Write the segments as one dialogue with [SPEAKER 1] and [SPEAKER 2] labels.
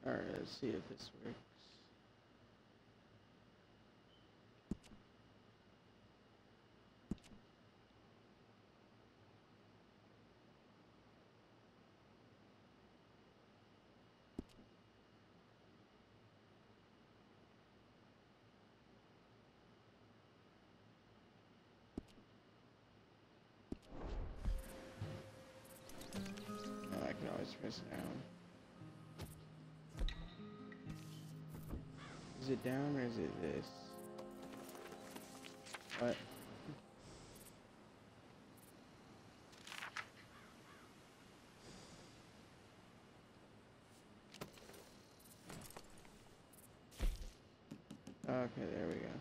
[SPEAKER 1] Alright, let's see if this works. Oh, I can always press down. Is it down or is it this? What? Okay, there we go.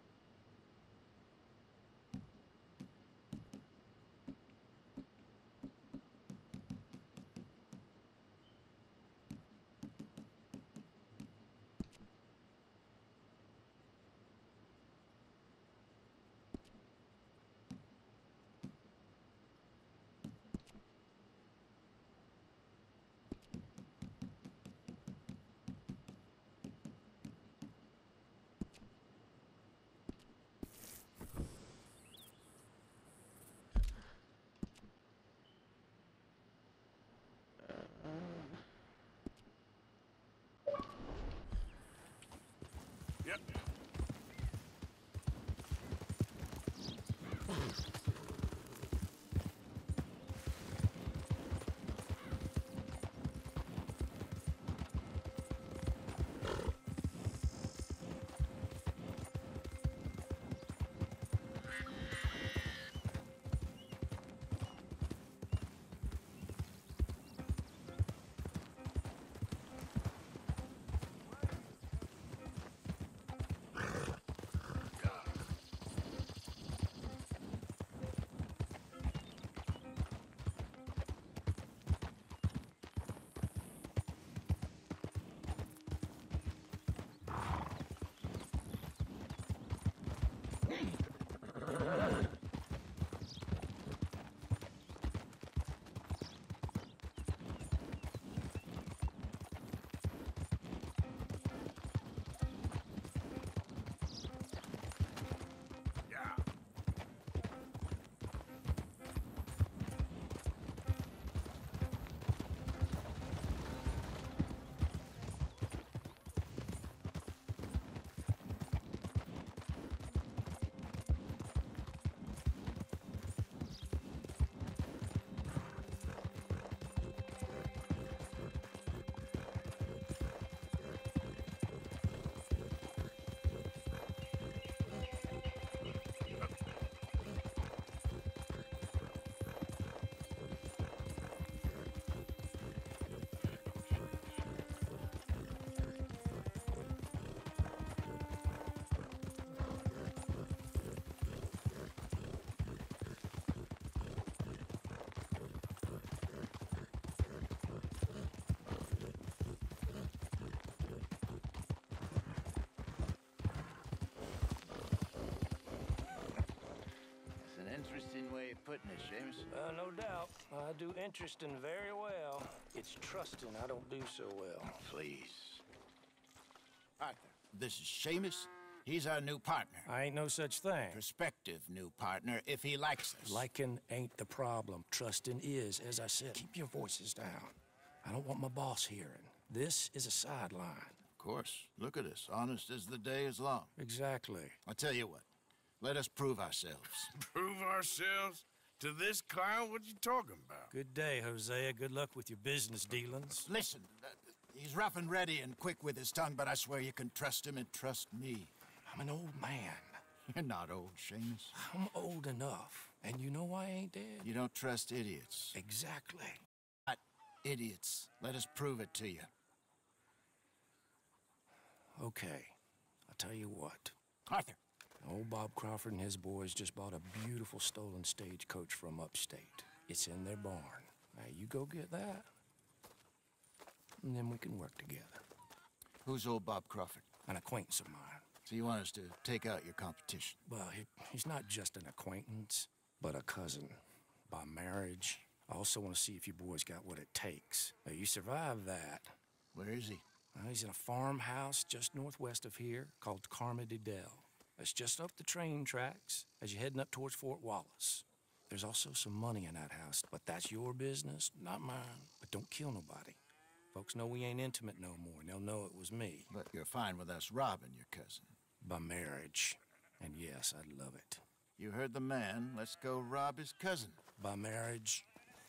[SPEAKER 2] Yep.
[SPEAKER 3] Interesting way of putting it, Seamus.
[SPEAKER 4] No doubt. I do interesting very well. It's trusting I don't do so well.
[SPEAKER 3] Please. Arthur, this is Seamus. He's our new partner.
[SPEAKER 4] I ain't no such thing.
[SPEAKER 3] Prospective new partner, if he likes us.
[SPEAKER 4] Liking ain't the problem. Trusting is, as I said. Keep your voices down. I don't want my boss hearing. This is a sideline.
[SPEAKER 3] Of course. Look at us. Honest as the day is long.
[SPEAKER 4] Exactly.
[SPEAKER 3] I'll tell you what. Let us prove ourselves.
[SPEAKER 2] Prove ourselves? To this clown? What you talking about?
[SPEAKER 4] Good day, Hosea. Good luck with your business dealings.
[SPEAKER 3] Listen, he's rough and ready and quick with his tongue, but I swear you can trust him and trust me.
[SPEAKER 4] I'm an old man.
[SPEAKER 3] You're not old, Seamus.
[SPEAKER 4] I'm old enough. And you know I ain't dead.
[SPEAKER 3] You don't trust idiots.
[SPEAKER 4] Exactly.
[SPEAKER 3] Not idiots. Let us prove it to you.
[SPEAKER 4] Okay. I'll tell you what.
[SPEAKER 3] Arthur.
[SPEAKER 4] Old Bob Crawford and his boys just bought a beautiful stolen stagecoach from upstate. It's in their barn. Now, you go get that, and then we can work together.
[SPEAKER 3] Who's old Bob Crawford?
[SPEAKER 4] An acquaintance of mine.
[SPEAKER 3] So you want us to take out your competition?
[SPEAKER 4] Well, he's not just an acquaintance, but a cousin. By marriage. I also want to see if you boys got what it takes. Now, you survive that.
[SPEAKER 3] Where is he?
[SPEAKER 4] He's in a farmhouse just northwest of here called Carmody Dell. It's just up the train tracks as you're heading up towards Fort Wallace. There's also some money in that house, but that's your business, not mine. But don't kill nobody. Folks know we ain't intimate no more, and they'll know it was me.
[SPEAKER 3] But you're fine with us robbing your cousin.
[SPEAKER 4] By marriage. And yes, I'd love it.
[SPEAKER 3] You heard the man. Let's go rob his cousin.
[SPEAKER 4] By marriage.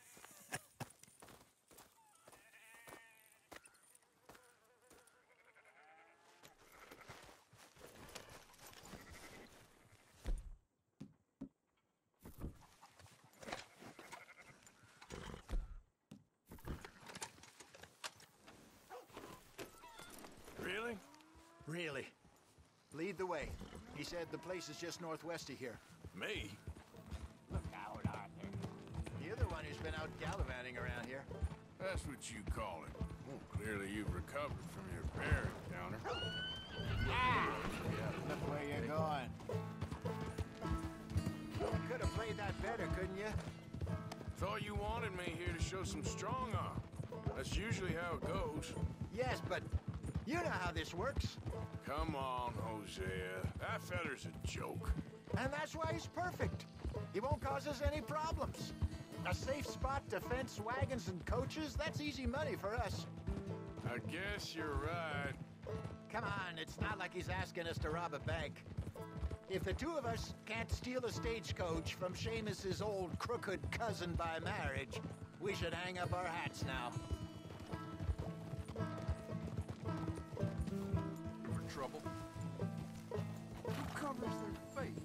[SPEAKER 2] Really?
[SPEAKER 5] Really. Lead the way. He said the place is just northwest of here.
[SPEAKER 2] Me?
[SPEAKER 5] Look out, Arthur. You're the one who's been out gallivanting around here.
[SPEAKER 2] That's what you call it. Well, clearly you've recovered from your bear encounter.
[SPEAKER 5] Look where you're going. You could have played that better, couldn't you?
[SPEAKER 2] Thought you wanted me here to show some strong arm. That's usually how it goes.
[SPEAKER 5] Yes, but you know how this works.
[SPEAKER 2] Come on, Hosea. That feller's a joke.
[SPEAKER 5] And that's why he's perfect. He won't cause us any problems. A safe spot to fence wagons and coaches, that's easy money for us.
[SPEAKER 2] I guess you're right.
[SPEAKER 5] Come on, it's not like he's asking us to rob a bank. If the two of us can't steal a stagecoach from Seamus's old crooked cousin by marriage, we should hang up our hats now.
[SPEAKER 2] For trouble? Who covers their face?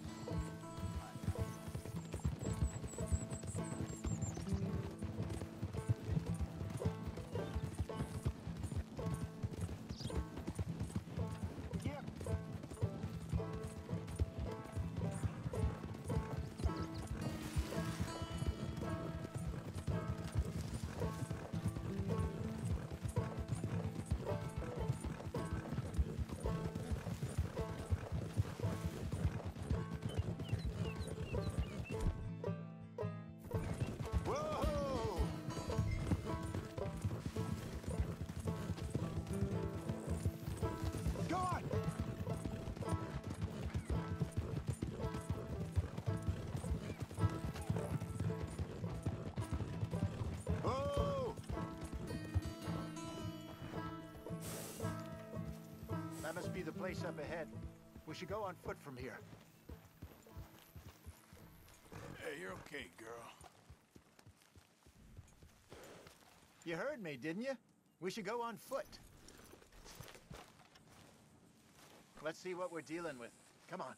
[SPEAKER 5] That must be the place up ahead. We should go on foot from here.
[SPEAKER 2] Hey, you're okay, girl.
[SPEAKER 5] You heard me, didn't you? We should go on foot. Let's see what we're dealing with. Come on.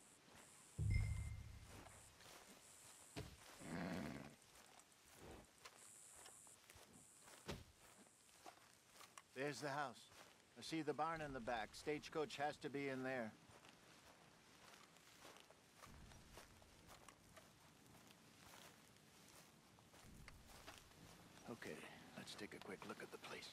[SPEAKER 5] There's the house. I see the barn in the back. Stagecoach has to be in there. Okay, let's take a quick look at the place.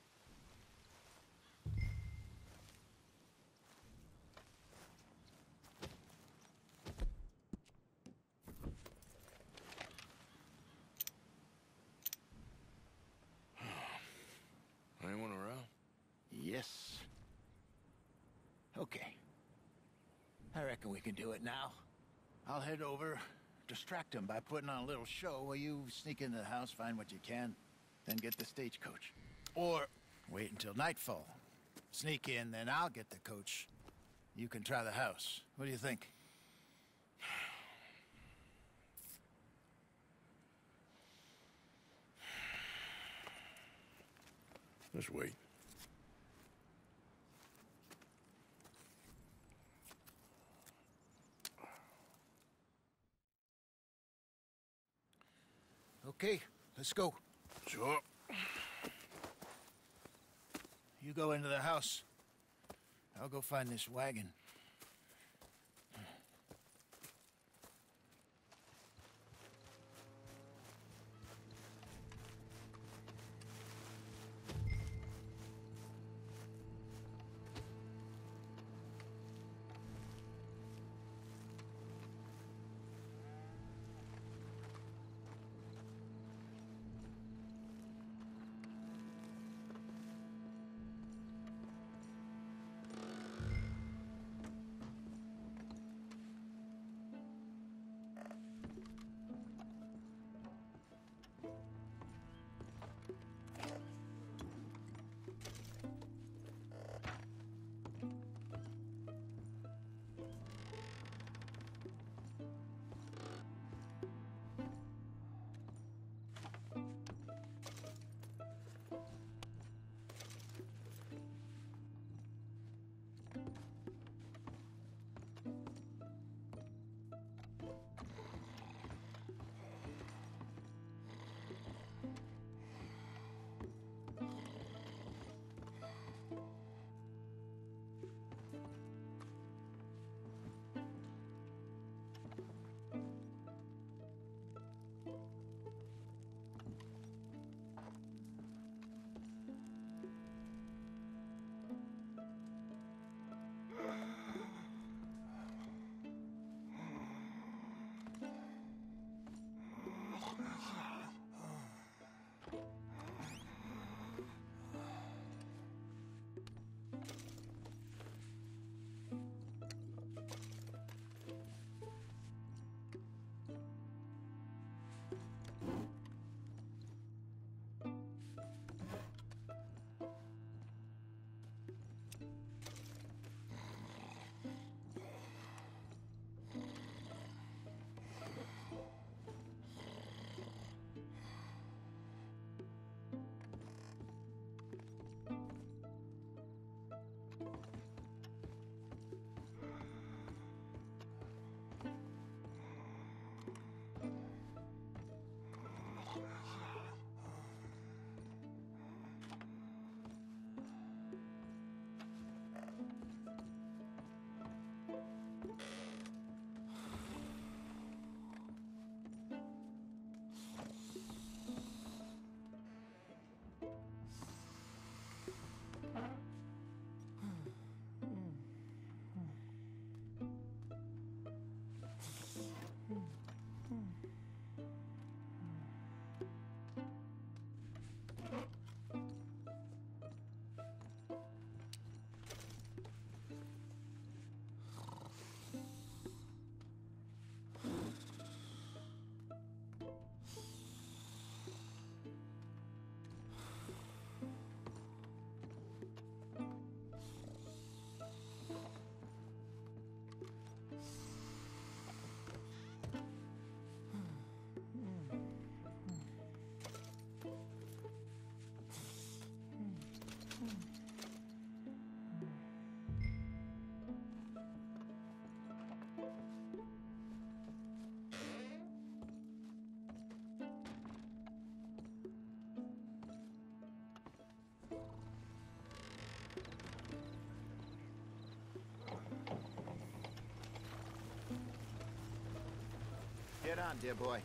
[SPEAKER 2] Anyone around?
[SPEAKER 5] Yes. Okay. I reckon we can do it now. I'll head over, distract him by putting on a little show while you sneak into the house, find what you can, then get the stagecoach. Or wait until nightfall. Sneak in, then I'll get the coach. You can try the house. What do you think?
[SPEAKER 2] Just wait.
[SPEAKER 5] Okay, let's go.
[SPEAKER 2] Sure.
[SPEAKER 5] You go into the house. I'll go find this wagon. found, dear boy.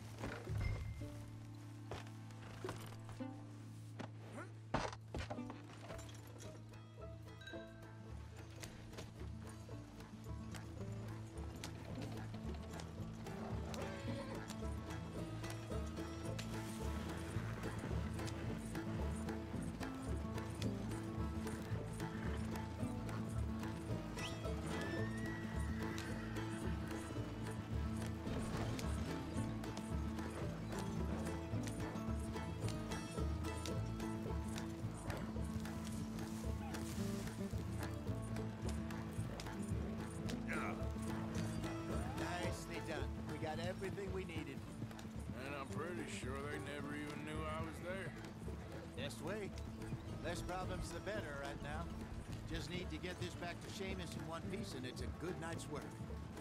[SPEAKER 5] Nicely done. We got everything we needed.
[SPEAKER 2] And I'm pretty sure they never even knew I was there.
[SPEAKER 5] Best way. Less problems the better right now. Just need to get this back to Seamus in one piece and it's a good night's work.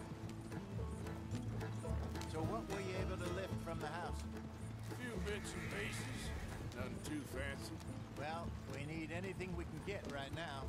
[SPEAKER 5] So what were you able to lift from the house?
[SPEAKER 2] A few bits and pieces. Nothing too fancy.
[SPEAKER 5] Well, we need anything we can get right now.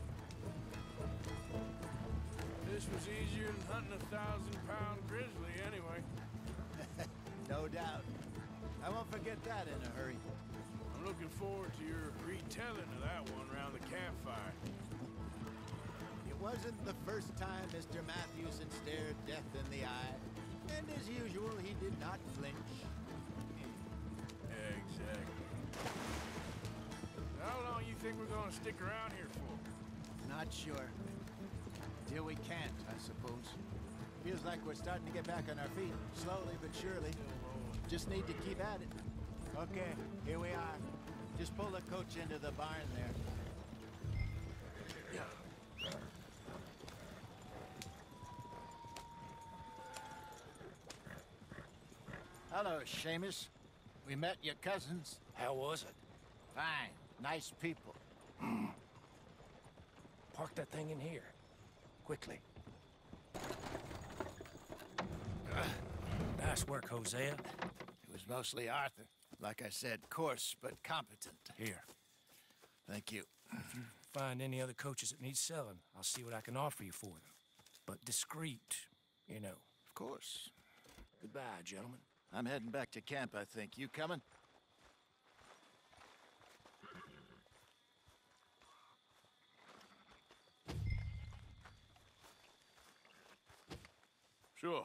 [SPEAKER 2] This was easier than hunting a 1,000-pound grizzly anyway.
[SPEAKER 5] No doubt. I won't forget that in a hurry.
[SPEAKER 2] I'm looking forward to your retelling of that one around the campfire.
[SPEAKER 5] It wasn't the first time Mr. Matthewson stared death in the eye. And as usual, he did not flinch.
[SPEAKER 2] Exactly. How long you think we're gonna stick around here for?
[SPEAKER 5] Not sure. Till we can't, I suppose. Feels like we're starting to get back on our feet, slowly but surely. Just need to keep at it. Okay, here we are. Just pull the coach into the barn there. Hello, Seamus. We met your cousins.
[SPEAKER 4] How was it?
[SPEAKER 5] Fine. Nice people.
[SPEAKER 4] Park that thing in here. Quickly. Nice work, Hosea.
[SPEAKER 5] It was mostly Arthur. Like I said, coarse but competent.
[SPEAKER 4] Here.
[SPEAKER 5] Thank you.
[SPEAKER 4] Find any other coaches that need selling. I'll see what I can offer you for them. But discreet, you know.
[SPEAKER 5] Of course.
[SPEAKER 4] Goodbye, gentlemen.
[SPEAKER 5] I'm heading back to camp, I think. You coming?
[SPEAKER 2] Sure.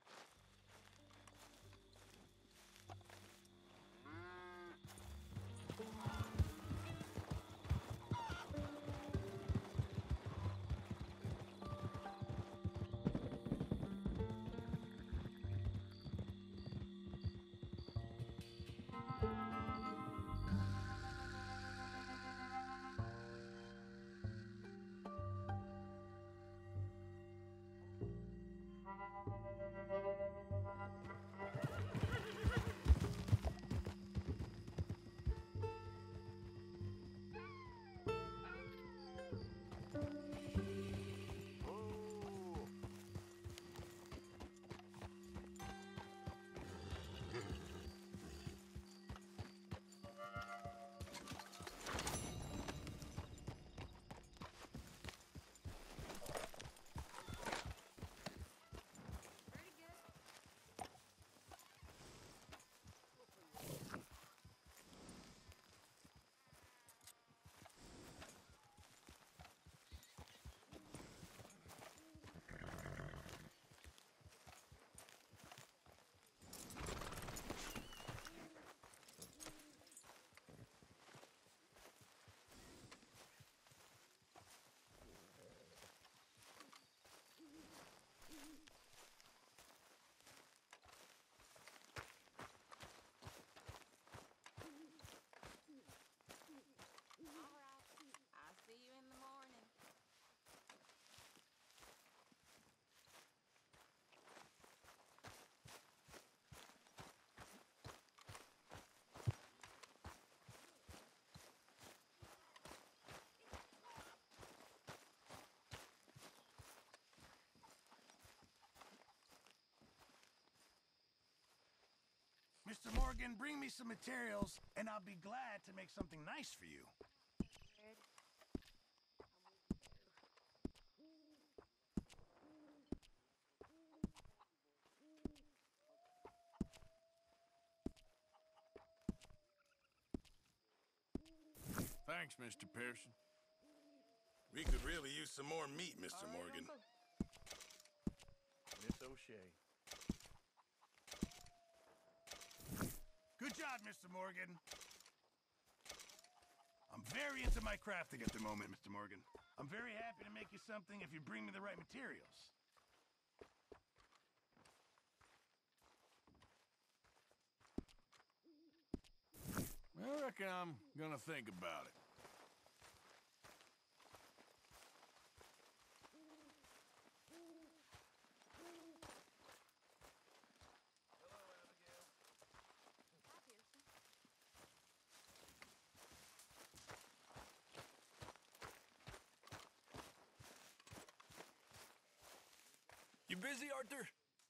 [SPEAKER 6] Mr. Morgan, bring me some materials, and I'll be glad to make something nice for you.
[SPEAKER 2] Thanks, Mr. Pearson.
[SPEAKER 7] We could really use some more meat, Mr. Morgan.
[SPEAKER 6] Miss O'Shea. Good job, Mr. Morgan. I'm very into my crafting at the moment, Mr. Morgan. I'm very happy to make you something if you bring me the right materials.
[SPEAKER 2] I reckon I'm gonna think about it.
[SPEAKER 4] You busy, Arthur?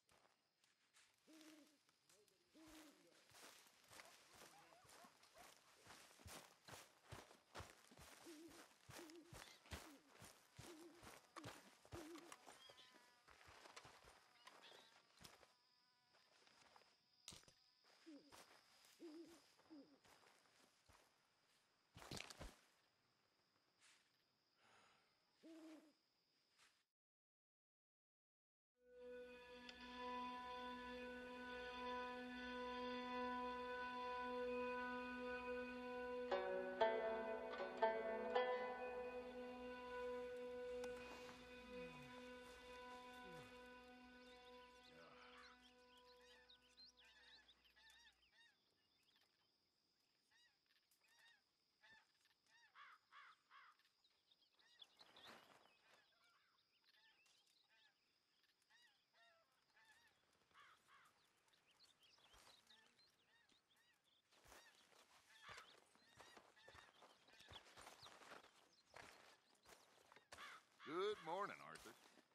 [SPEAKER 8] Good morning, Arthur.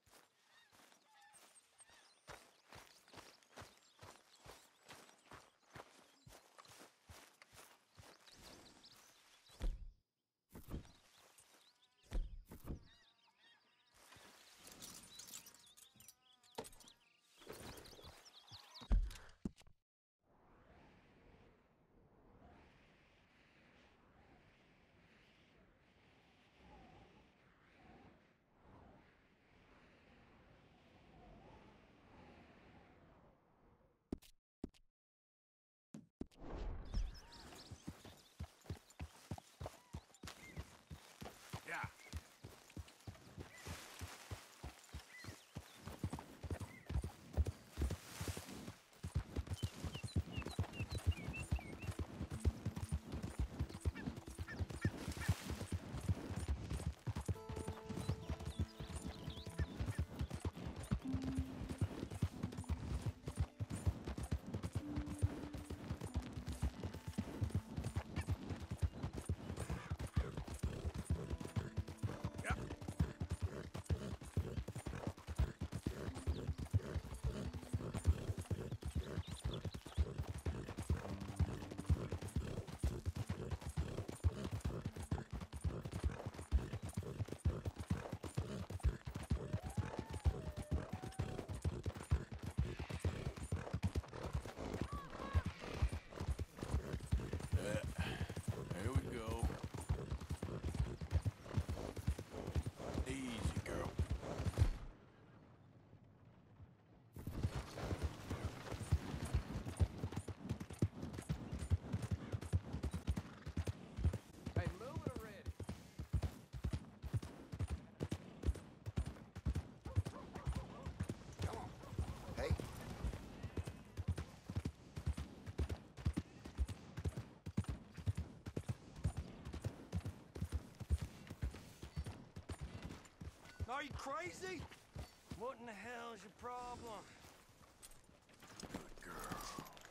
[SPEAKER 2] Yeah. There we go. Easy, girl.
[SPEAKER 8] Hey, move it already. Come on. Hey.
[SPEAKER 9] Are you crazy? What in the hell is your problem?
[SPEAKER 2] Good girl.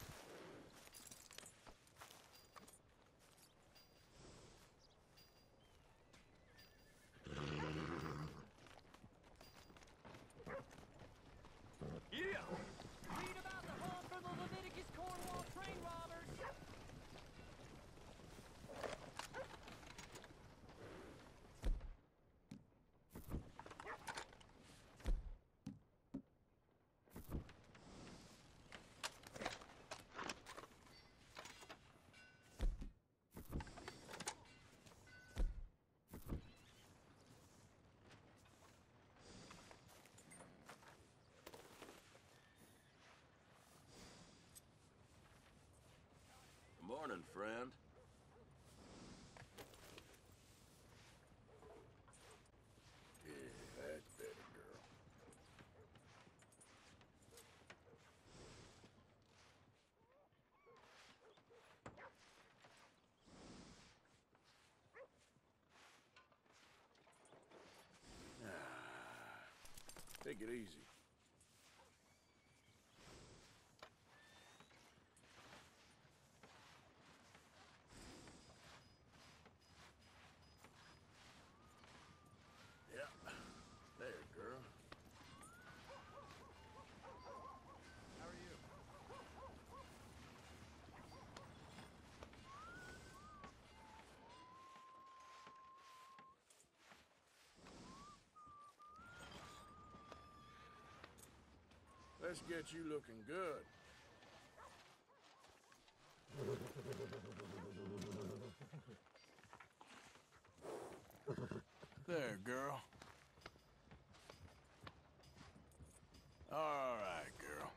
[SPEAKER 9] Yeah!
[SPEAKER 10] Read about the hunt for the Leviticus Cornwall train robbers!
[SPEAKER 2] friend. Yeah, that's better, girl. Take it easy. Yeah, there, girl.
[SPEAKER 8] How are you?
[SPEAKER 2] Let's get you looking good. There, girl. All right, girl.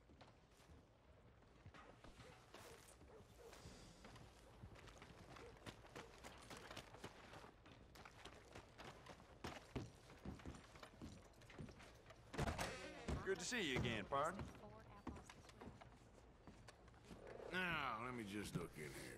[SPEAKER 8] Good to see you again, pardon.
[SPEAKER 2] Now, let me just look in here.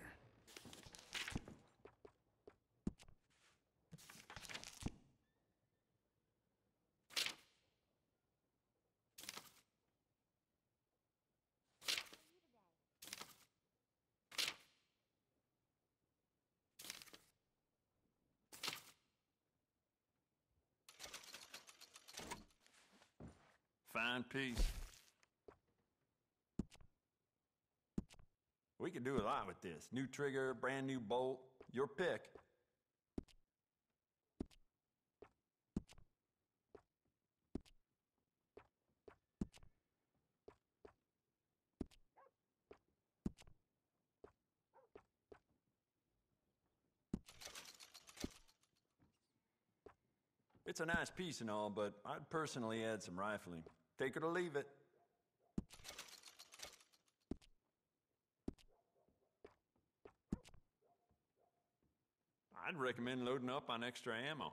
[SPEAKER 8] Fine piece. We could do a lot with this. New trigger, brand new bolt, your pick. It's a nice piece and all, but I'd personally add some rifling. Take it or leave it. I'd recommend loading up on extra ammo.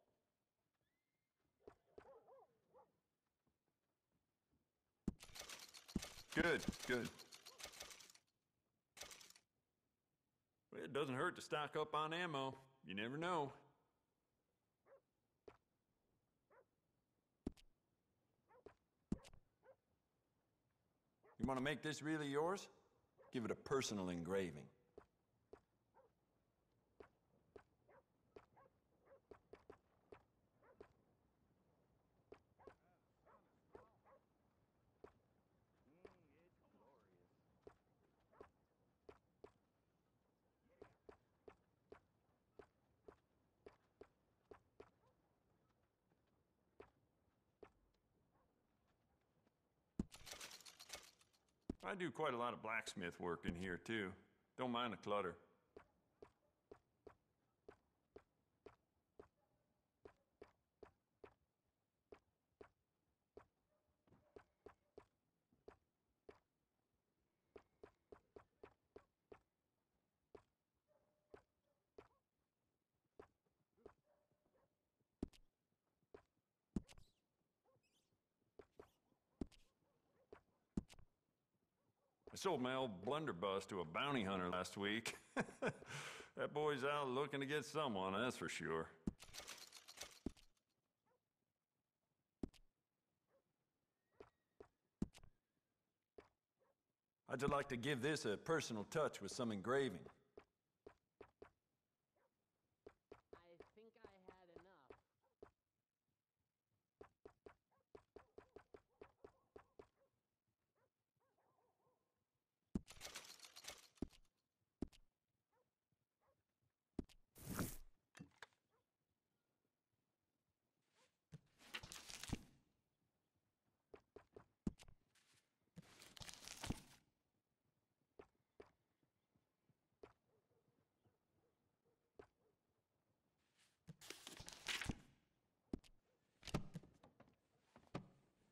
[SPEAKER 8] Good, good. Well, it doesn't hurt to stock up on ammo. You never know. You want to make this really yours? Give it a personal engraving. I do quite a lot of blacksmith work in here, too. Don't mind the clutter. I sold my old blunderbuss to a bounty hunter last week. That boy's out looking to get someone, that's for sure. I'd just like to give this a personal touch with some engraving.
[SPEAKER 10] I think I had enough.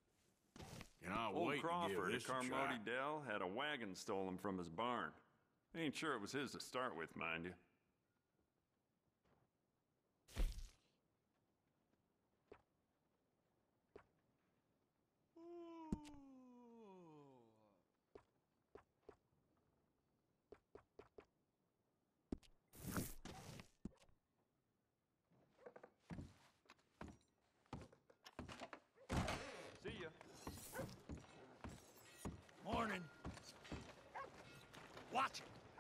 [SPEAKER 2] Cannot
[SPEAKER 8] Old
[SPEAKER 2] wait
[SPEAKER 8] Crawford
[SPEAKER 2] to
[SPEAKER 8] at
[SPEAKER 2] give this a try.
[SPEAKER 8] Carmody Dell had a wagon stolen from his barn. Ain't sure it was his to start with, mind you. See ya.
[SPEAKER 9] Morning. Watch it.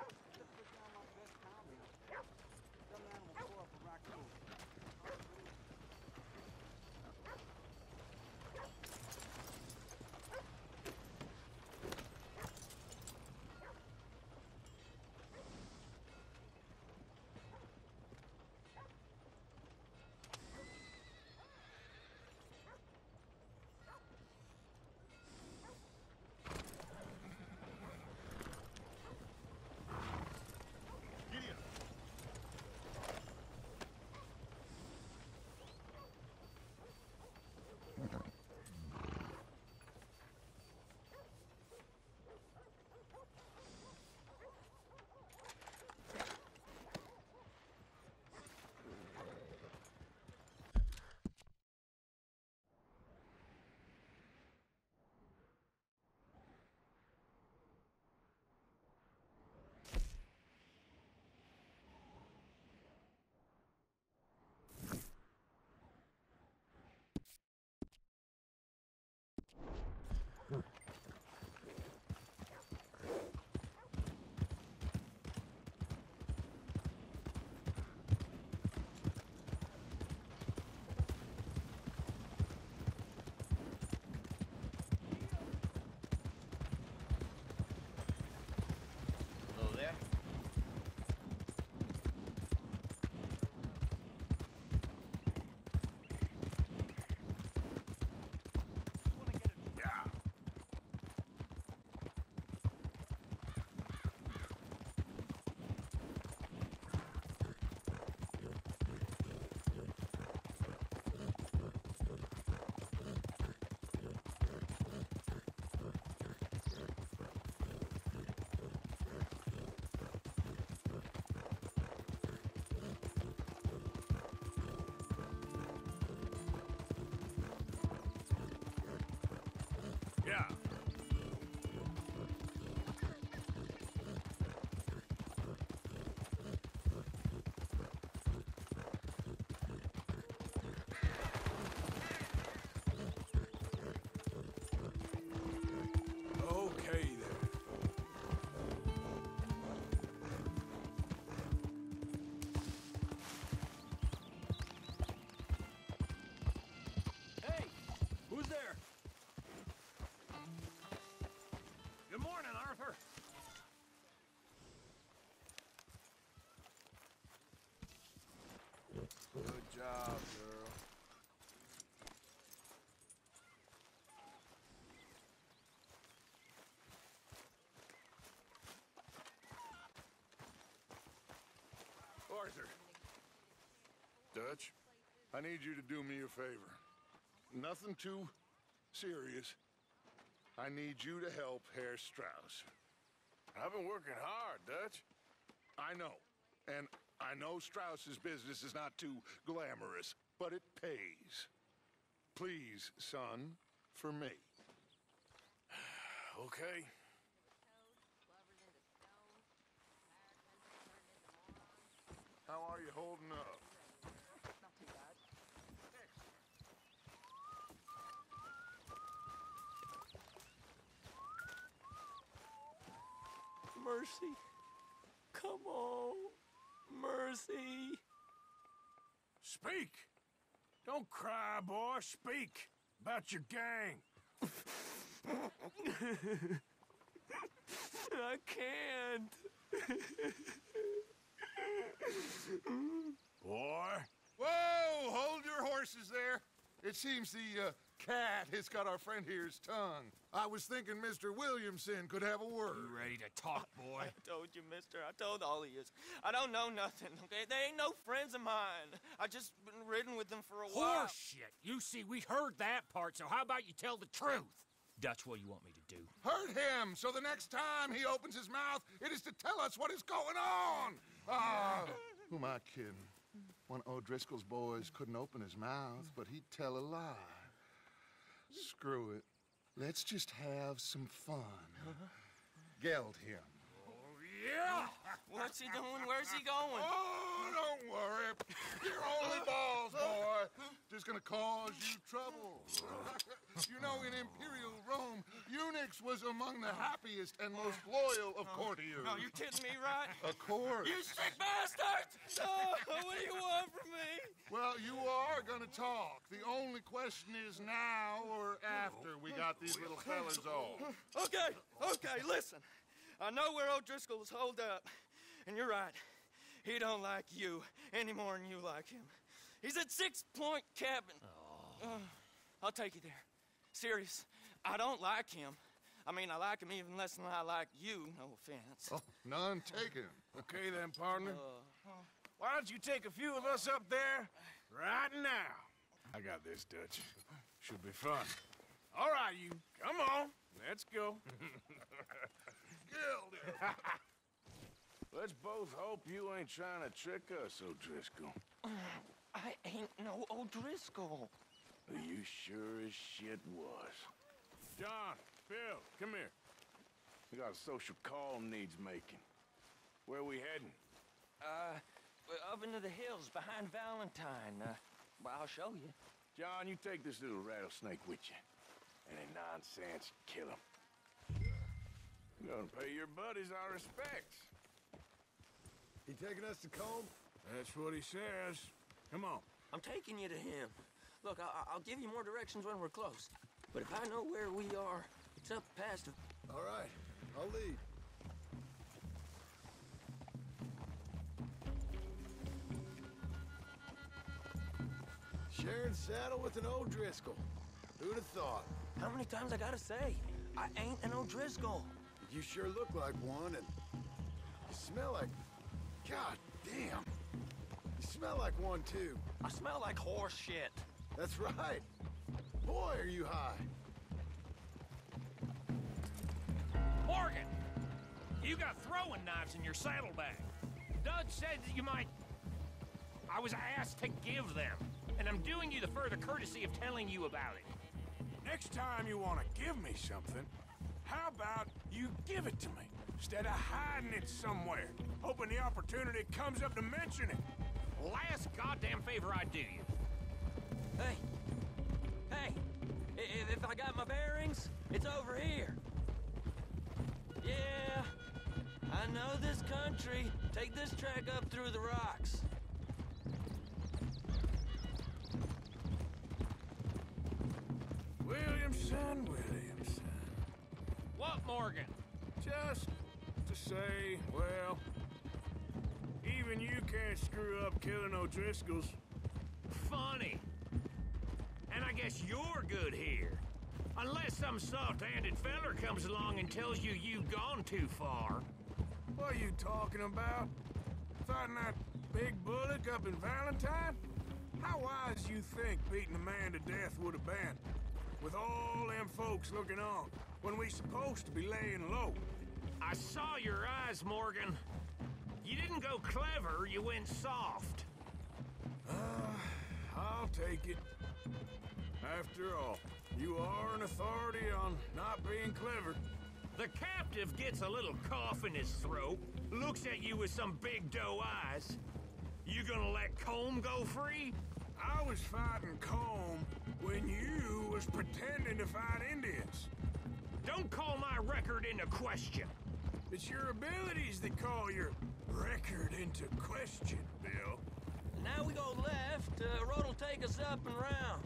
[SPEAKER 5] Hello there.
[SPEAKER 2] Yeah. Okay then.
[SPEAKER 9] Hey, who's there? Good morning, Arthur.
[SPEAKER 2] Good job, girl.
[SPEAKER 7] Arthur. Dutch, I need you to do me a favor. Nothing too serious. I need you to help Herr Strauss.
[SPEAKER 2] I've been working hard, Dutch.
[SPEAKER 7] I know. And I know Strauss's business is not too glamorous, but it pays. Please, son, for me.
[SPEAKER 2] Okay.
[SPEAKER 7] How are you holding up?
[SPEAKER 9] Mercy. Come on. Mercy.
[SPEAKER 2] Speak! Don't cry, boy. Speak about your gang.
[SPEAKER 9] I can't.
[SPEAKER 2] Boy.
[SPEAKER 7] Whoa! Hold your horses there. It seems the cat has got our friend here's tongue. I was thinking Mr. Williamson could have a word.
[SPEAKER 9] You ready to talk, boy?
[SPEAKER 11] I told you, mister. I told all of you. I don't know nothing, okay? They ain't no friends of mine. I just been ridden with them for a while.
[SPEAKER 9] Horseshit. You see, we heard that part, so how about you tell the truth? Dutch, what do you want me to do?
[SPEAKER 7] Hurt him, so the next time he opens his mouth, it is to tell us what is going on! Who am I kidding? One of O'Driscoll's boys couldn't open his mouth, but he'd tell a lie. Screw it. Let's just have some fun. Geld him. Yeah!
[SPEAKER 11] What's he doing? Where's he going?
[SPEAKER 7] Oh, don't worry. You're only balls, boy. Just gonna cause you trouble. You know, in Imperial Rome, eunuchs was among the happiest and most loyal of courtiers.
[SPEAKER 11] No, you're kidding me, right?
[SPEAKER 7] Of course.
[SPEAKER 11] You sick bastards! Oh, what do you want from me?
[SPEAKER 7] Well, you are gonna talk. The only question is now or after we got these little fellas off.
[SPEAKER 11] Okay, listen. I know where O'Driscoll's holed up, and you're right. He don't like you any more than you like him. He's at 6 Point Cabin. I'll take you there. Serious, I don't like him. I mean, I like him even less than I like you, no offense.
[SPEAKER 7] Oh, none taken.
[SPEAKER 2] Okay then, partner. Why don't you take a few of us up there right now? I got this, Dutch. Should be fun. All right, you. Come on. Let's go. Let's both hope you ain't trying to trick us, O'Driscoll.
[SPEAKER 11] I ain't no O'Driscoll.
[SPEAKER 2] You sure as shit was. John, Bill, come here. We got a social call needs making. Where we heading?
[SPEAKER 11] Up into the hills behind Valentine. Well, I'll show you.
[SPEAKER 2] John, you take this little rattlesnake with you. Any nonsense, kill him. We're gonna pay your buddies our respects.
[SPEAKER 12] He taking us to Combe?
[SPEAKER 2] That's what he says. Come on.
[SPEAKER 11] I'm taking you to him. Look, I'll give you more directions when we're close. But if I know where we are, it's up past...
[SPEAKER 12] All right, I'll lead. Sharing saddle with an O'Driscoll. Who'd have thought?
[SPEAKER 11] How many times I gotta say? I ain't an O'Driscoll.
[SPEAKER 12] You sure look like one, and you smell like... God damn. You smell like one, too.
[SPEAKER 11] I smell like horse shit.
[SPEAKER 12] That's right. Boy, are you high.
[SPEAKER 9] Morgan! You got throwing knives in your saddlebag. Dutch said that you might... I was asked to give them, and I'm doing you the further courtesy of telling you about it.
[SPEAKER 2] Next time you want to give me something, how about you give it to me, instead of hiding it somewhere, hoping the opportunity comes up to mention it?
[SPEAKER 9] Last goddamn favor I do you.
[SPEAKER 11] Hey, if I got my bearings, it's over here. Yeah, I know this country. Take this track up through the rocks.
[SPEAKER 2] Williamson.
[SPEAKER 9] What, Morgan?
[SPEAKER 2] Just to say, well, even you can't screw up killing O'Driscolls.
[SPEAKER 9] Funny. And I guess you're good here. Unless some soft-handed feller comes along and tells you you've gone too far.
[SPEAKER 2] What are you talking about? Fighting that big bullock up in Valentine? How wise you think beating a man to death would have been? With all them folks looking on, when we supposed to be laying low.
[SPEAKER 9] I saw your eyes, Morgan. You didn't go clever, you went soft.
[SPEAKER 2] I'll take it. After all, you are an authority on not being clever.
[SPEAKER 9] The captive gets a little cough in his throat, looks at you with some big doe eyes. You gonna let Combe go free?
[SPEAKER 2] I was fighting Combe when you was pretending to fight Indians.
[SPEAKER 9] Don't call my record into question.
[SPEAKER 2] It's your abilities that call your record into question, Bill.
[SPEAKER 11] Now we go left. Road'll take us up and round.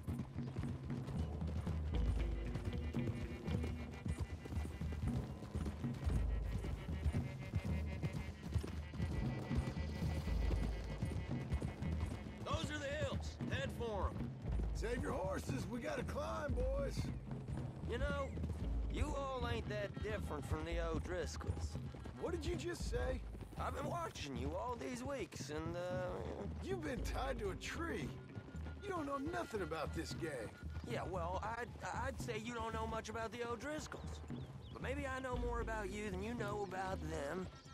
[SPEAKER 11] Those are the hills. Head for 'em.
[SPEAKER 12] Save your horses. We gotta climb, boys.
[SPEAKER 11] You know, you all ain't that different from the O'Driscolls.
[SPEAKER 12] What did you just say?
[SPEAKER 11] I've been watching you all these weeks, and,
[SPEAKER 12] You've been tied to a tree. You don't know nothing about this gang.
[SPEAKER 11] Yeah, well, I'd say you don't know much about the O'Driscolls. But maybe I know more about you than you know about them,